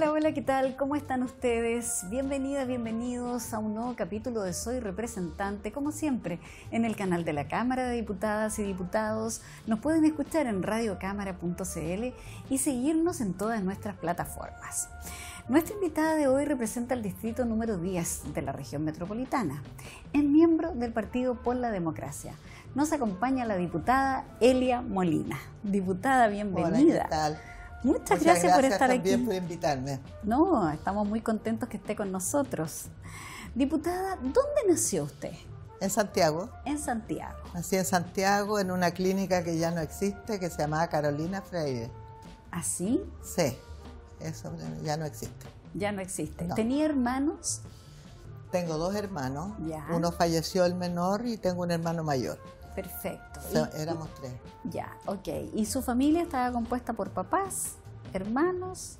Hola, hola, ¿qué tal? ¿Cómo están ustedes? Bienvenidas, bienvenidos a un nuevo capítulo de Soy Representante, como siempre, en el canal de la Cámara de Diputadas y Diputados. Nos pueden escuchar en radiocámara.cl y seguirnos en todas nuestras plataformas. Nuestra invitada de hoy representa el distrito número 10 de la región metropolitana. Es miembro del Partido por la Democracia. Nos acompaña la diputada Elia Molina. Diputada, bienvenida. Hola, ¿qué tal? Muchas gracias por estar aquí. También por invitarme. No, estamos muy contentos que esté con nosotros. Diputada, ¿dónde nació usted? En Santiago. En Santiago. Nací en Santiago, en una clínica que ya no existe, que se llamaba Carolina Freire. ¿Así? Sí, eso ya no existe. Ya no existe. No. ¿Tenía hermanos? Tengo dos hermanos. Ya. Uno falleció, el menor, y tengo un hermano mayor. Perfecto. Éramos tres. Ya, ok. ¿Y su familia estaba compuesta por papás, hermanos?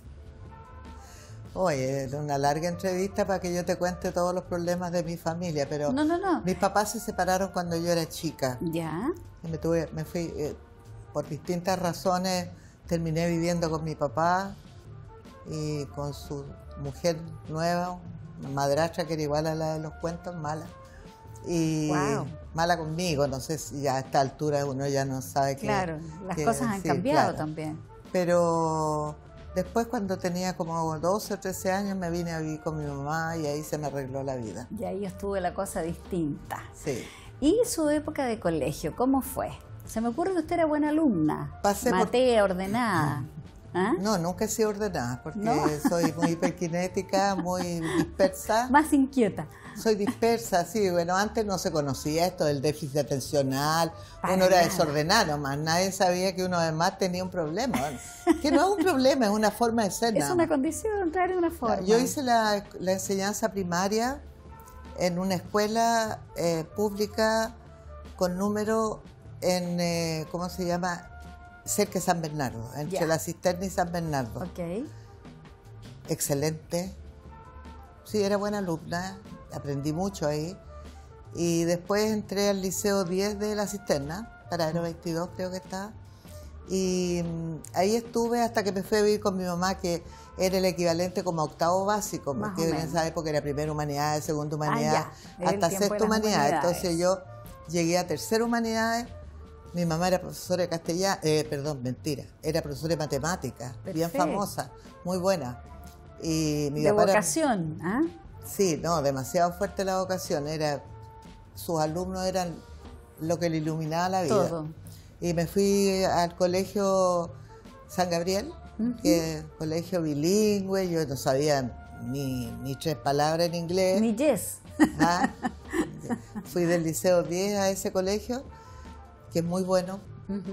Oye, es una larga entrevista para que yo te cuente todos los problemas de mi familia, pero No. mis papás se separaron cuando yo era chica. Ya. Y me fui, por distintas razones, terminé viviendo con mi papá y con su mujer nueva, una madrastra que era igual a la de los cuentos, mala. Y wow. Mala conmigo, no sé si ya a esta altura uno ya no sabe qué. Claro, las cosas han cambiado claro. también. Pero después, cuando tenía como 12 o 13 años, me vine a vivir con mi mamá y ahí se me arregló la vida. Y ahí estuvo la cosa distinta. Sí. ¿Y su época de colegio, cómo fue? Se me ocurre que usted era buena alumna, matea, ordenada. ¿Ah? No, nunca he sido ordenada, porque ¿No? soy muy hiperkinética, muy dispersa. Más inquieta. Soy dispersa, sí. Bueno, antes no se conocía esto del déficit atencional. Uno era desordenado nomás. Nadie sabía que uno además tenía un problema. Que no es un problema, es una forma de ser. Es una condición, claro, una forma. Yo hice la enseñanza primaria en una escuela pública con número en, ¿cómo se llama? Cerca de San Bernardo, entre La Cisterna y San Bernardo. Ok. Excelente. Sí, era buena alumna, aprendí mucho ahí. Y después entré al Liceo 10 de La Cisterna, Paradero 22 creo que estaba. Y ahí estuve hasta que me fui a vivir con mi mamá, que era el equivalente como a octavo básico, porque en esa época era primera humanidades, segunda humanidades, hasta sexta humanidades. Entonces yo llegué a tercera humanidades. Mi mamá era profesora de castellano, era profesora de matemáticas, bien famosa, muy buena. Y mi ¿De papá vocación? ¿Ah? Sí, no, demasiado fuerte la vocación. Sus alumnos eran lo que le iluminaba la vida. Todo. Y me fui al colegio San Gabriel, que es colegio bilingüe. Yo no sabía ni tres palabras en inglés. Ni yes. ¿Ah? Fui del Liceo 10 a ese colegio, que es muy bueno,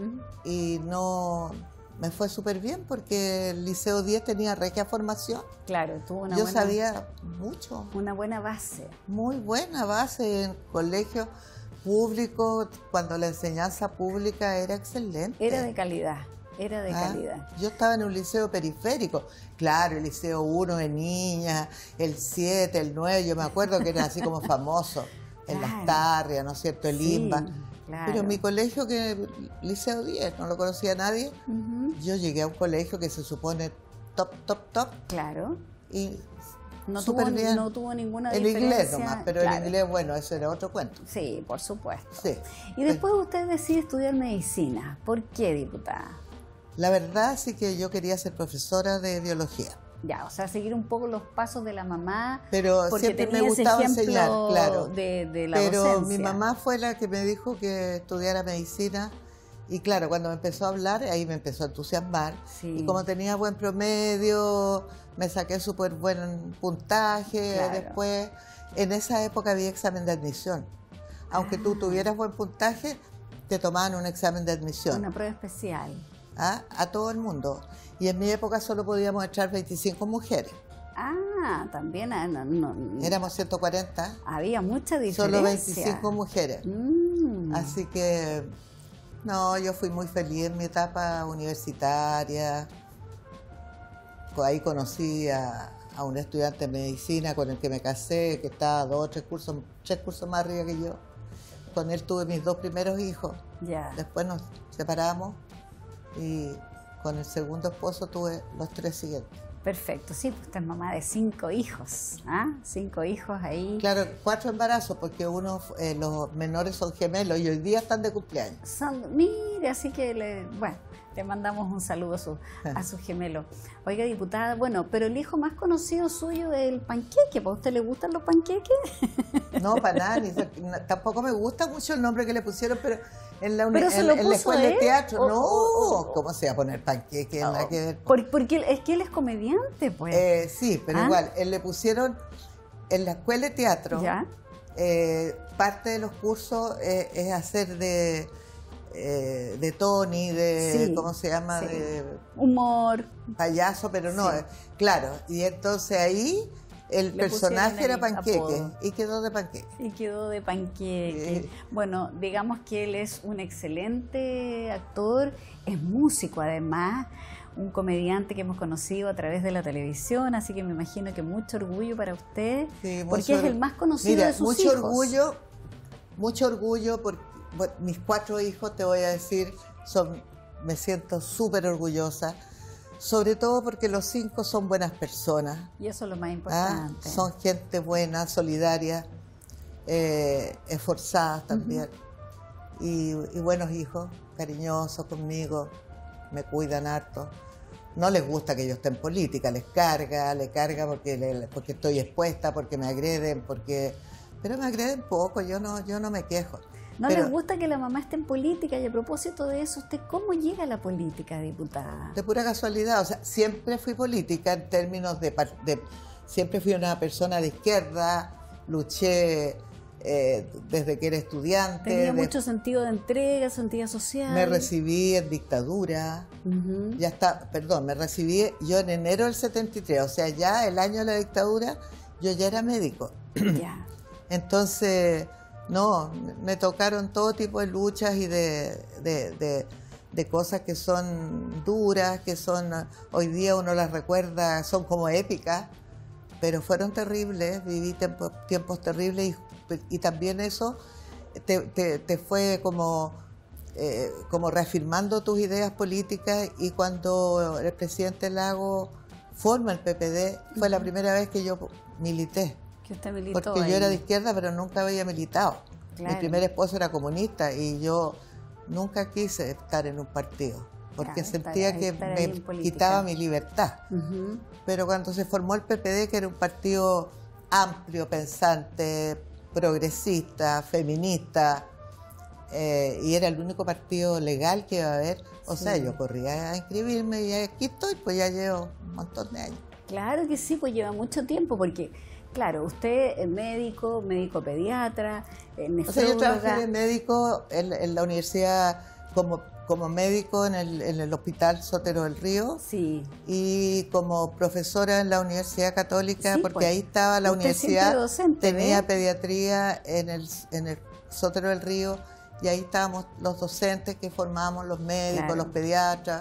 y no me fue súper bien porque el Liceo 10 tenía regia formación. Claro, tuvo una Yo buena... sabía mucho. Una buena base. Muy buena base en colegio público, cuando la enseñanza pública era excelente. Era de calidad, era de calidad. Yo estaba en un liceo periférico, claro, el Liceo 1 de niñas, el 7, el 9, yo me acuerdo que eran así como famosos, en Las Tarrias, ¿no es cierto?, el Limba. Claro. Pero mi colegio, que Liceo 10, no lo conocía nadie, yo llegué a un colegio que se supone top. Claro. Y no tuvo ninguna el diferencia. inglés nomás, pero el inglés, bueno, eso era otro cuento. Sí, por supuesto. Sí. Y después usted decide estudiar medicina. ¿Por qué, diputada? La verdad sí que yo quería ser profesora de biología. Ya, o sea, seguir un poco los pasos de la mamá. Pero siempre me gustaba enseñar, claro. De la pero docencia. Mi mamá fue la que me dijo que estudiara medicina. Y claro, cuando me empezó a hablar, ahí me empezó a entusiasmar. Sí. Y como tenía buen promedio, me saqué súper buen puntaje. Claro. Después, en esa época había examen de admisión. Aunque tú tuvieras buen puntaje, te tomaban un examen de admisión. Una prueba especial. A todo el mundo. Y en mi época solo podíamos entrar 25 mujeres. También Éramos 140. Había mucha diferencia. Solo 25 mujeres. Así que, no, yo fui muy feliz en mi etapa universitaria. Ahí conocí a un estudiante de medicina con el que me casé, que estaba 2 o 3 cursos más arriba que yo. Con él tuve mis 2 primeros hijos. Ya. Después nos separamos y con el segundo esposo tuve los 3 siguientes. Perfecto, sí, pues usted es mamá de 5 hijos, ¿ah? 5 hijos ahí. Claro, 4 embarazos, porque los menores son gemelos y hoy día están de cumpleaños. Mire, así que bueno, le mandamos un saludo a su gemelo. Oiga, diputada, bueno, pero el hijo más conocido suyo es el panqueque. ¿Para usted le gustan los panqueques? No, para nada, tampoco me gusta mucho el nombre que le pusieron, pero en la escuela de él, teatro, ¿cómo se va a poner panqueque? Nada que ver. Porque es que él es comediante, pues. Sí, pero igual, él le pusieron en la escuela de teatro. ¿Ya? Parte de los cursos es hacer de Tony, sí, ¿cómo se llama? Sí. De humor. Payaso, pero no, claro. Y entonces ahí el personaje era Panqueque apodo. y quedó de Panqueque. Y quedó de Panqueque. Sí. Bueno, digamos que él es un excelente actor, es músico además, un comediante que hemos conocido a través de la televisión, así que me imagino que mucho orgullo para usted, Sí, porque es el más conocido de sus mucho hijos. Mucho orgullo, porque mis 4 hijos, te voy a decir, me siento súper orgullosa, sobre todo porque los 5 son buenas personas. Y eso es lo más importante. Son gente buena, solidaria, esforzadas también. Y buenos hijos, cariñosos conmigo, me cuidan harto. No les gusta que yo esté en política, le carga porque estoy expuesta, porque me agreden, pero me agreden poco, yo no me quejo. ¿No les gusta que la mamá esté en política? Y a propósito de eso, ¿usted cómo llega a la política, diputada? De pura casualidad, o sea, siempre fui política en términos siempre fui una persona de izquierda, luché desde que era estudiante. Tenía mucho sentido de entrega, sentido social. Me recibí en dictadura, me recibí yo en enero del 73, o sea, ya el año de la dictadura, yo ya era médico. Ya. Entonces, no, me tocaron todo tipo de luchas y de cosas que son duras, hoy día uno las recuerda, son como épicas, pero fueron terribles, viví tiempos terribles y también eso te fue como reafirmando tus ideas políticas, y cuando el presidente Lagos forma el PPD, fue la primera vez que yo milité. Que usted militó porque ahí. yo era de izquierda, pero nunca había militado. Claro. Mi primer esposo era comunista y yo nunca quise estar en un partido, porque sentía que me quitaba mi libertad. Pero cuando se formó el PPD, que era un partido amplio, pensante, progresista, feminista, y era el único partido legal que iba a haber, o sea, yo corría a inscribirme y aquí estoy, pues ya llevo un montón de años. Claro que sí, pues lleva mucho tiempo, porque claro, usted es médico pediatra, nefróloga. O sea, yo trabajé de médico en la universidad como médico en el Hospital Sotero del Río. Sí. Y como profesora en la Universidad Católica, Sí, porque pues, ahí estaba la usted universidad, docente, tenía ¿ve? Pediatría en el Sotero del Río, y ahí estábamos los docentes que formábamos los médicos, Claro. los pediatras.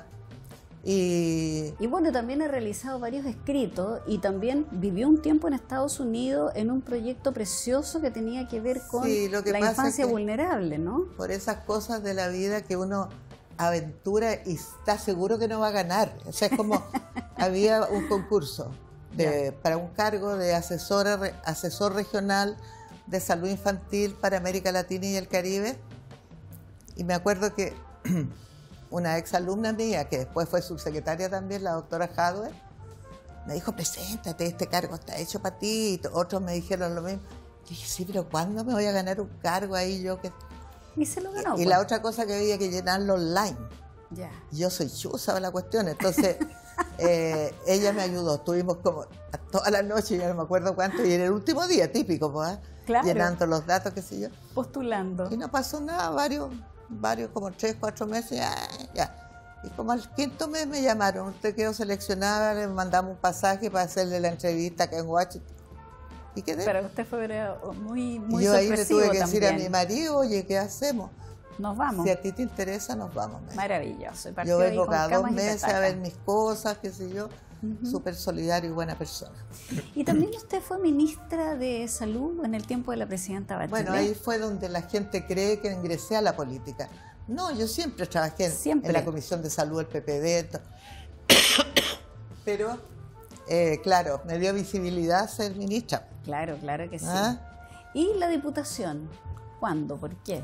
Y bueno, también he realizado varios escritos y también vivió un tiempo en Estados Unidos en un proyecto precioso que tenía que ver con Sí, lo que la pasa infancia es que vulnerable, ¿no? por esas cosas de la vida que uno aventura y está seguro que no va a ganar. O sea, es como había un concurso para un cargo de asesor regional de salud infantil para América Latina y el Caribe. Y me acuerdo que una exalumna mía, que después fue subsecretaria también, la doctora Hadwer, me dijo, preséntate, este cargo está hecho para ti. Y otros me dijeron lo mismo. Y dije, sí, pero ¿cuándo me voy a ganar un cargo ahí yo que... Y se lo ganó. Y la otra cosa que había que llenarlo online. Ya. Yo soy chusa de la cuestión, entonces ella me ayudó. Estuvimos como toda la noche, ya no me acuerdo cuánto, y en el último día, típico, pues, Claro. llenando los datos, qué sé yo. Postulando. Y no pasó nada, varios como 3, 4 meses, ya. Y como al 5.º mes me llamaron, usted quedó seleccionada, le mandamos un pasaje para hacerle la entrevista acá en Washington. Y quedé. Pero usted fue muy, muy Y yo ahí le sorpresivo tuve que decir a también. mi marido, oye, ¿qué hacemos? Nos vamos. Si a ti te interesa, nos vamos. Maravilloso. Y Yo partió ahí vengo con cada 2 camas y meses a petacas. ver mis cosas, qué sé yo. Súper solidario y buena persona. Y también usted fue ministra de Salud en el tiempo de la presidenta Bachelet. Bueno, ahí fue donde la gente cree que ingresé a la política. No, yo siempre trabajé en la Comisión de Salud del PPD. Pero claro, me dio visibilidad ser ministra. Claro, claro que sí. ¿Ah? ¿Y la diputación? ¿Cuándo? ¿Por qué?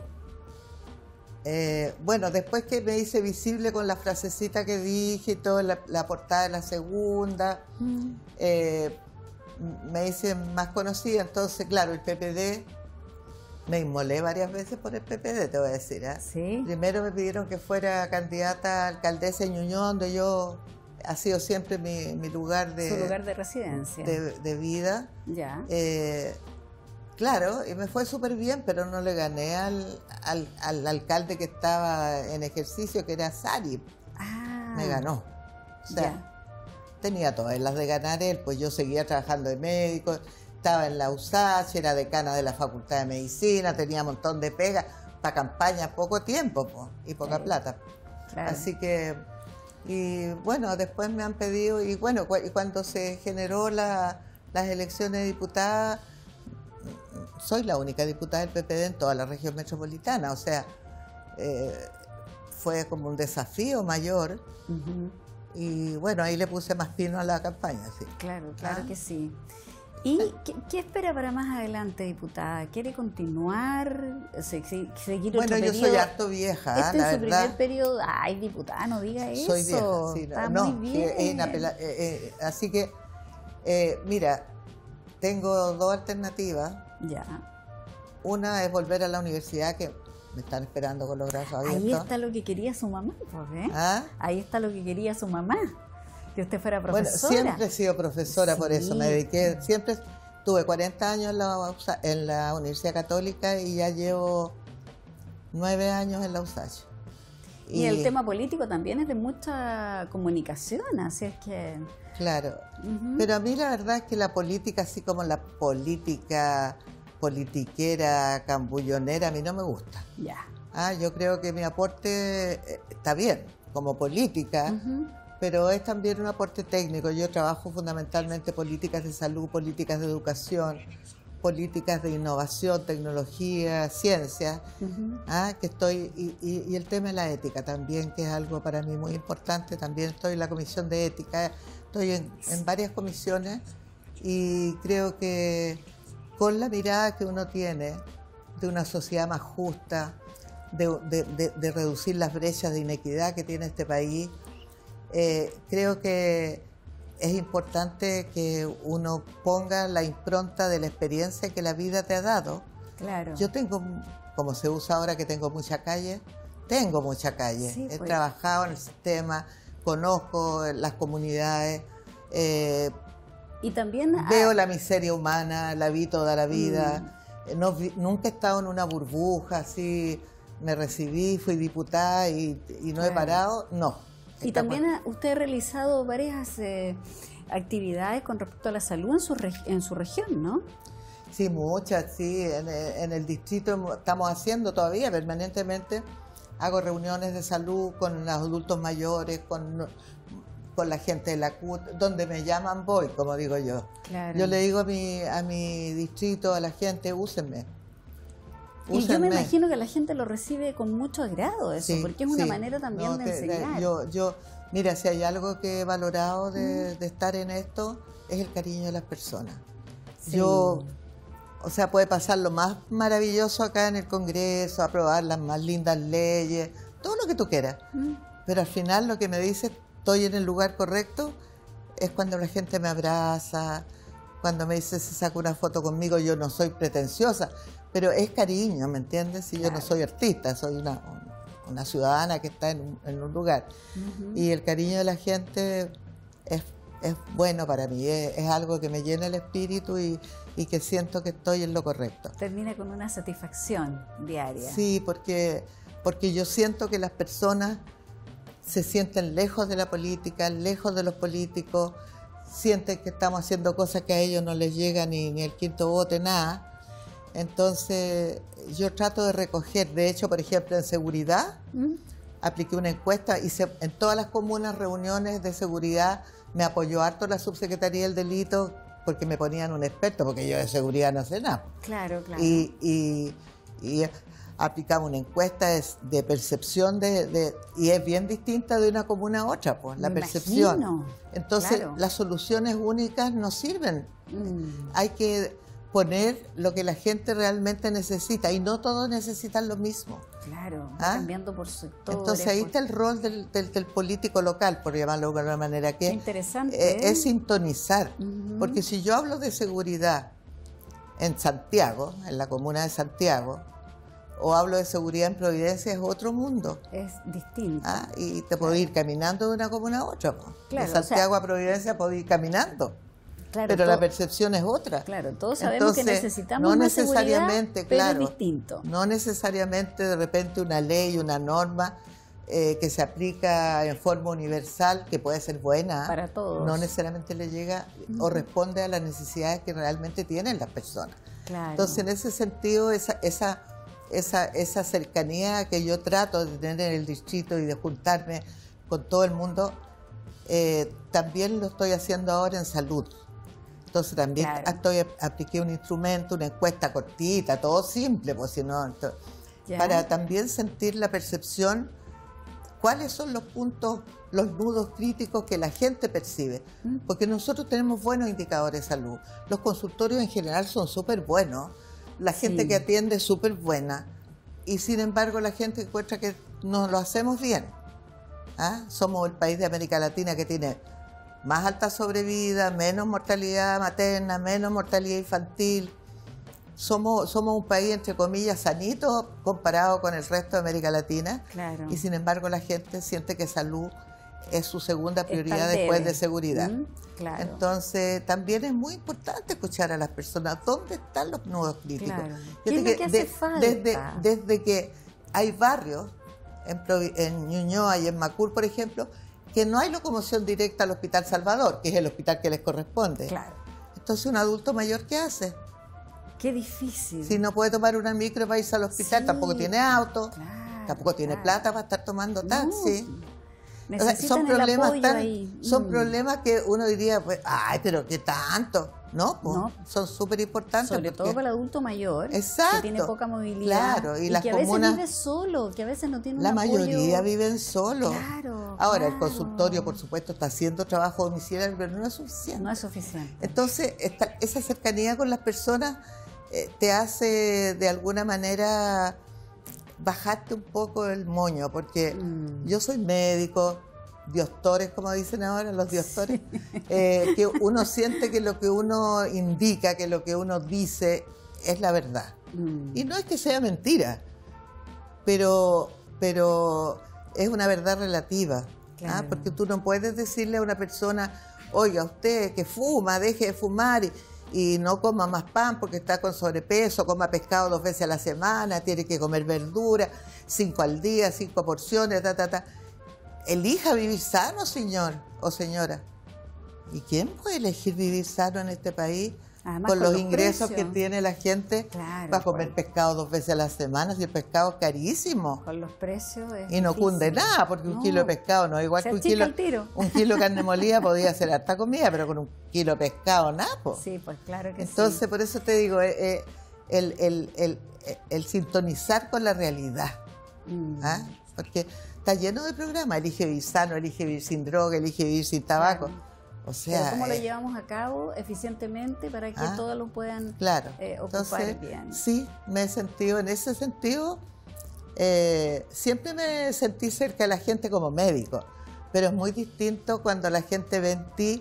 Bueno, después que me hice visible con la frasecita que dije y todo, la portada de la segunda, me hice más conocida. Entonces, claro, el PPD, me inmolé varias veces por el PPD, te voy a decir. ¿Sí? Primero me pidieron que fuera candidata a alcaldesa de Ñuñoa, donde yo ha sido siempre mi lugar de... Su lugar de residencia. De vida. Ya. Claro, y me fue súper bien, pero no le gané al alcalde que estaba en ejercicio, que era Sari. Ah. Me ganó. O sea, Ya. tenía todas las de ganar él, pues yo seguía trabajando de médico, estaba en la USACH, era decana de la Facultad de Medicina, tenía un montón de pegas, para campaña poco tiempo y poca plata. Claro. Así que, y bueno, después me han pedido, y bueno, cuando se generó las elecciones de diputadas, soy la única diputada del PPD en toda la región metropolitana, o sea, fue como un desafío mayor. Y bueno, ahí le puse más pino a la campaña, sí. Claro, claro que sí. ¿Y qué espera para más adelante, diputada? ¿Quiere continuar? ¿Seguir Bueno, otro yo periodo? soy harto vieja, Este la es su verdad. primer periodo. Ay, diputada, no diga eso. Soy vieja, sí. Está No, muy bien. así que, mira, tengo dos alternativas. Ya. Una es volver a la universidad, que me están esperando con los brazos abiertos. Ahí está lo que quería su mamá, pues, ¿eh? ¿Ah? Ahí está lo que quería su mamá, que usted fuera Bueno, profesora. siempre he sido profesora, por eso me Sí. dediqué, siempre tuve 40 años en la Universidad Católica y ya llevo 9 años en la USACH. Y el tema político también es de mucha comunicación, así es que... Claro, pero a mí la verdad es que la política, así como la política politiquera, cambullonera, a mí no me gusta. Ya. Yo creo que mi aporte está bien, como política, pero es también un aporte técnico. Yo trabajo fundamentalmente políticas de salud, políticas de educación, políticas de innovación, tecnología, ciencia, que estoy, y el tema de la ética también, que es algo para mí muy importante. También estoy en la comisión de ética, estoy en varias comisiones y creo que con la mirada que uno tiene de una sociedad más justa, de reducir las brechas de inequidad que tiene este país, creo que es importante que uno ponga la impronta de la experiencia que la vida te ha dado. Claro. Yo tengo, como se usa ahora que tengo mucha calle, Sí, he pues. trabajado en el sistema, conozco las comunidades, Y también... veo la miseria humana, la vi toda la vida, nunca he estado en una burbuja, así me recibí, fui diputada y no he parado, no. Y también usted ha realizado varias actividades con respecto a la salud en su región, ¿no? Sí, muchas, sí. En el distrito estamos haciendo todavía permanentemente. Hago reuniones de salud con los adultos mayores, con la gente de la CUT, donde me llaman voy, como digo yo. Claro. Yo le digo a mi distrito, a la gente, úsenme. Y yo me imagino que la gente lo recibe con mucho agrado eso, Sí, porque es una sí. manera también de enseñar. Mira, si hay algo que he valorado de estar en esto, es el cariño de las personas. Sí. O sea, puede pasar lo más maravilloso acá en el Congreso, aprobar las más lindas leyes, todo lo que tú quieras. Pero al final lo que me dice, estoy en el lugar correcto, es cuando la gente me abraza, cuando me dice, se saca una foto conmigo. Yo no soy pretenciosa, pero es cariño, ¿me entiendes? Si yo no soy artista, soy una ciudadana que está en un lugar. Y el cariño de la gente es bueno para mí, es algo que me llena el espíritu y que siento que estoy en lo correcto. Termina con una satisfacción diaria. Sí, porque yo siento que las personas se sienten lejos de la política, lejos de los políticos, sienten que estamos haciendo cosas que a ellos no les llega ni el quinto voto, nada. Entonces yo trato de recoger, de hecho, por ejemplo, en seguridad, apliqué una encuesta, hice en todas las comunas reuniones de seguridad, me apoyó harto la subsecretaría del delito, porque me ponían un experto, porque yo de seguridad no sé nada. Claro, claro. Y aplicamos una encuesta de percepción y es bien distinta de una comuna a otra, pues, la percepción. Imagino, entonces, claro. las soluciones únicas no sirven. Hay que poner lo que la gente realmente necesita y no todos necesitan lo mismo. Claro, va cambiando por sectores. Entonces ahí está el rol del político local, por llamarlo de alguna manera, que interesante, es sintonizar. Porque si yo hablo de seguridad en Santiago, en la comuna de Santiago, o hablo de seguridad en Providencia, es otro mundo. Es distinto. Y te puedo ir caminando de una comuna a otra. Claro, de Santiago a Providencia puedo ir caminando. Claro, pero la percepción es otra. Claro, todos sabemos que necesitamos no más necesariamente, seguridad, claro, pero es distinto. No necesariamente de repente una ley, una norma que se aplica en forma universal, que puede ser buena, para todos, no necesariamente le llega o responde a las necesidades que realmente tienen las personas. Claro. Entonces, en ese sentido, esa cercanía que yo trato de tener en el distrito y de juntarme con todo el mundo, también lo estoy haciendo ahora en salud. Entonces también apliqué un instrumento, una encuesta cortita, todo simple, pues si no, para también sentir la percepción, cuáles son los puntos, los nudos críticos que la gente percibe. Porque nosotros tenemos buenos indicadores de salud. Los consultorios en general son súper buenos, la gente que atiende es súper buena, y sin embargo la gente encuentra que no lo hacemos bien. Somos el país de América Latina que tiene más alta sobrevida, menos mortalidad materna, menos mortalidad infantil. Somos un país, entre comillas, sanito comparado con el resto de América Latina. Claro. Y sin embargo la gente siente que salud es su segunda prioridad después de seguridad. Claro. Entonces también es muy importante escuchar a las personas. ¿Dónde están los nudos críticos? Claro. ¿Qué es lo que hace falta? Desde que hay barrios, en Ñuñoa y en Macul, por ejemplo, que no hay locomoción directa al Hospital Salvador, que es el hospital que les corresponde. Claro. Entonces, ¿un adulto mayor qué hace? Qué difícil. Si no puede tomar una micro para irse al hospital, tampoco tiene auto, tampoco tiene plata para estar tomando taxi. No. O sea, son problemas son Mm. problemas que uno diría, pues, ay, pero ¿qué tanto? No, pues, son súper importantes. Sobre todo para el adulto mayor, exacto, que tiene poca movilidad, claro, y que las a comunas, veces vive solo, que a veces no tiene un la apoyo. mayoría viven solo. Claro, ahora, el consultorio, por supuesto, está haciendo trabajo domiciliario, pero no es suficiente. No es suficiente. Entonces, esa cercanía con las personas te hace, de alguna manera, bajarte un poco el moño, porque yo soy médico, diostores, como dicen ahora, los diostores, que uno siente que lo que uno indica, que lo que uno dice es la verdad. Y no es que sea mentira, pero es una verdad relativa. Claro. Porque tú no puedes decirle a una persona, oiga, usted que fuma, deje de fumar y no coma más pan porque está con sobrepeso, coma pescado 2 veces a la semana, tiene que comer verdura, 5 al día, 5 porciones, Elija vivir sano, señor o señora. ¿Y quién puede elegir vivir sano en este país? Además, con los ingresos que tiene la gente para comer pescado 2 veces a la semana, si el pescado es carísimo. Con los precios y no cunde nada, porque un kilo de pescado no es igual que un kilo de carne molida, podía ser harta comida, pero con un kilo de pescado nada. Sí, pues claro que entonces, por eso te digo, el sintonizar con la realidad. Porque está lleno de programas, elige vivir sano, elige vivir sin droga, elige vivir sin tabaco. Claro. O sea, pero ¿cómo lo llevamos a cabo eficientemente para que todos lo puedan ocupar entonces, bien? Sí, me he sentido en ese sentido, siempre me sentí cerca de la gente como médico, pero es muy distinto cuando la gente ve en ti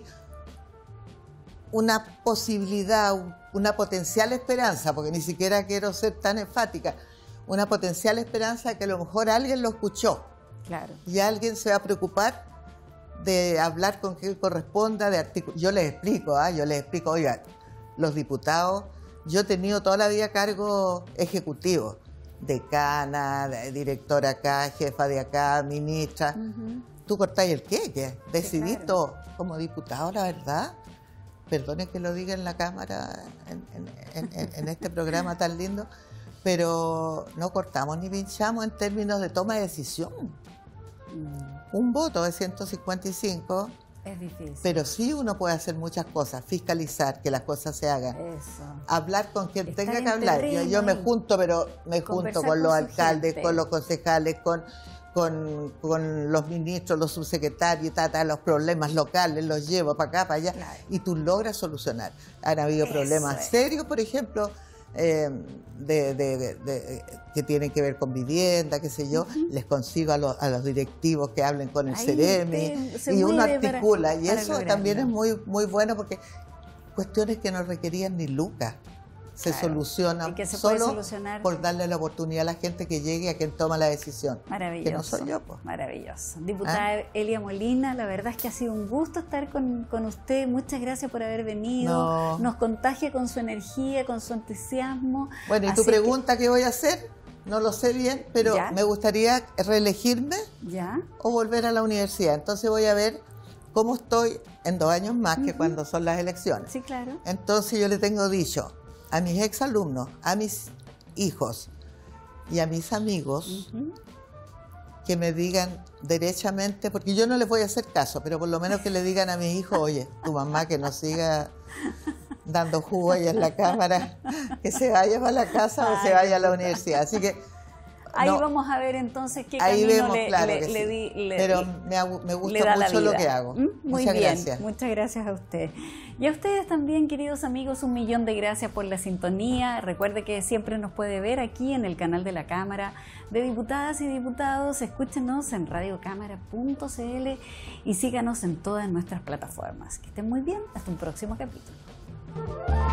una posibilidad, una potencial esperanza, porque ni siquiera quiero ser tan enfática, una potencial esperanza que a lo mejor alguien lo escuchó. Claro. Y alguien se va a preocupar de hablar con quien corresponda, de artículos. Yo les explico, oiga, los diputados, yo he tenido toda la vida cargo ejecutivo, decana, directora acá, jefa de acá, ministra. Tú cortáis el queque, decidís todo. Como diputado, la verdad, perdone que lo diga en la Cámara, en este programa tan lindo, pero no cortamos ni pinchamos en términos de toma de decisión. Un voto de 155 Es difícil. Pero sí uno puede hacer muchas cosas, fiscalizar que las cosas se hagan. Eso. Hablar con quien Estar tenga en que hablar. terreno Yo me y junto, pero me junto conversar con los con su alcaldes, gente. con los concejales, con los ministros, los subsecretarios, los problemas locales, los llevo para acá, para allá, Claro. y tú logras solucionar. Han habido Eso problemas es. serios, por ejemplo, que tienen que ver con vivienda, qué sé yo, les consigo a los directivos que hablen con el Ahí CEREMI, usted se y uno mueve articula, y para eso lograrlo. también es muy, muy bueno, porque cuestiones que no requerían ni lucas se Claro. solucionan Y que se puede solo solucionar. por darle la oportunidad a la gente que llegue, a quien toma la decisión. Maravilloso. Que no soy yo, pues. Maravilloso. Diputada Elia Molina, la verdad es que ha sido un gusto estar con usted. Muchas gracias por haber venido. No. Nos contagia con su energía, con su entusiasmo. Bueno, y tu Así que- pregunta, ¿qué voy a hacer? No lo sé bien, pero ¿Ya? me gustaría reelegirme ¿Ya? o volver a la universidad. Entonces voy a ver cómo estoy en 2 años más, que cuando son las elecciones. Sí, claro. Entonces yo le tengo dicho a mis exalumnos, a mis hijos y a mis amigos Ujú. que me digan derechamente, porque yo no les voy a hacer caso, pero por lo menos que le digan a mis hijos, oye, tu mamá que no siga dando jugo ahí en la cámara, que se vaya para la casa o Ay, se vaya a la puta. universidad. Así que Ahí no, vamos a ver entonces qué ahí camino vemos, claro que sí. le Pero me le gusta da la mucho lo vida. que hago. Muy Muchas bien, gracias. muchas gracias a usted. Y a ustedes también, queridos amigos, 1.000.000 de gracias por la sintonía. Recuerde que siempre nos puede ver aquí en el canal de la Cámara de Diputadas y Diputados. Escúchenos en radiocámara.cl y síganos en todas nuestras plataformas. Que estén muy bien, hasta un próximo capítulo.